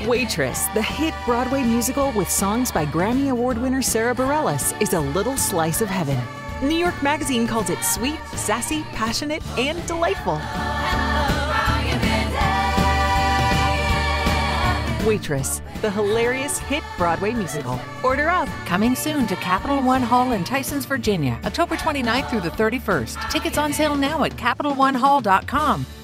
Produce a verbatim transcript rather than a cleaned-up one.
Waitress, the hit Broadway musical with songs by Grammy Award winner Sarah Bareilles, is a little slice of heaven. New York Magazine calls it sweet, sassy, passionate, and delightful. Waitress, the hilarious hit Broadway musical. Order up. Coming soon to Capital One Hall in Tysons, Virginia, October twenty-ninth through the thirty-first. Tickets on sale now at capital one hall dot com.